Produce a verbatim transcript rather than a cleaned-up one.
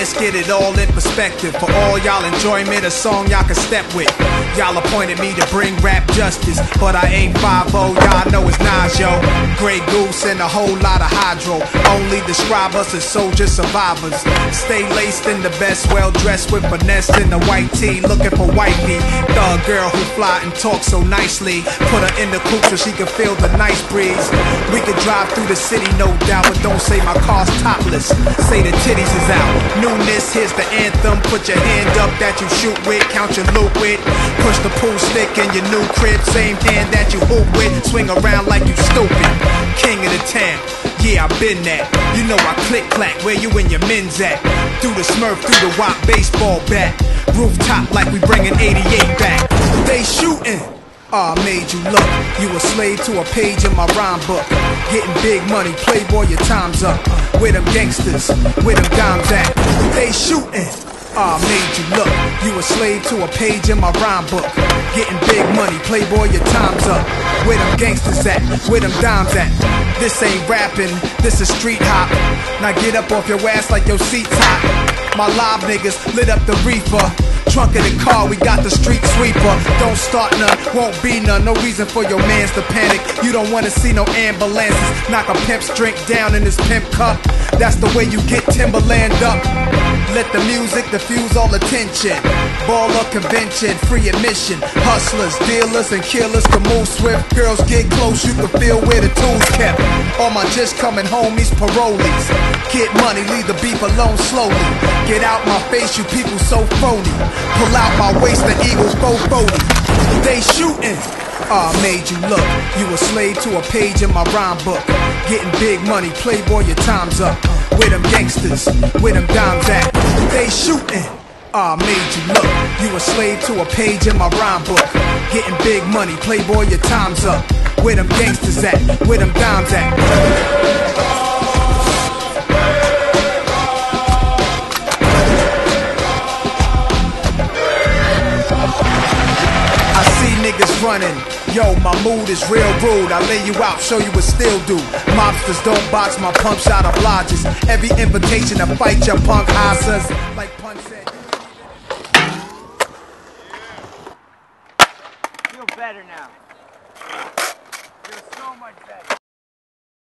let's get it all in perspective. For all y'all enjoyment, a song y'all can step with. Y'all appointed me to bring rap justice, but I ain't five oh, y'all know it's Nas, yo. Grey Goose and a whole lot of hydro only describe us as soldier survivors. Stay laced in the best, well dressed with finesse in the white tee, looking for wifey. Thug girl who fly and talk so nicely. Put her in the coupe so she can feel the nice breeze. We could drive through the city, no doubt, but don't say my car's topless. Say the titties is out. Newness, here's the anthem. Put your hand up that you shoot with, count your loot with. Push the pool stick in your new crib, same hand that you hoop with. Swing around like you stupid. King of the town, yeah, I been that. You know I click clack, where you and your men's at? Through the Smurf, through the Rock baseball bat. Rooftop like we bringing eighty-eight back. They shooting. Ah, oh, made you look. You a slave to a page in my rhyme book. Getting big money, playboy, your time's up. Where them gangsters, where them dimes at? They shooting. Ah, oh, made you look. You a slave to a page in my rhyme book. Getting big money, playboy, your time's up. Where them gangsters at? Where them dimes at? This ain't rapping, this is street hop. Now get up off your ass like your seat's hot. My live niggas lit up the reefer. Trunk of the car, we got the street sweeper. Don't start none, won't be none. No reason for your mans to panic. You don't wanna see no ambulances. Knock a pimp's drink down in his pimp cup. That's the way you get Timberland up. Let the music diffuse all attention. Baller convention, free admission. Hustlers, dealers, and killers can move swift. Girls get close, you can feel where the tools kept. All my just coming homies, parolees. Get money, leave the beef alone slowly. Get out my face, you people so phony. Pull out my waist, the eagles both phony. They shooting. Ah, oh, made you look. You a slave to a page in my rhyme book. Getting big money, playboy, your time's up. Where them gangsters, where them dimes at? They shooting. Ah, oh, made you look. You a slave to a page in my rhyme book. Getting big money, playboy, your time's up. Where them gangsters at? Where them dimes at? Niggas running, yo, my mood is real rude. I lay you out, show you what still do. Mobsters don't box my pump shot obliges. Every invitation to fight your punk asses. Like Pun said. Feel better now. Feel so much better.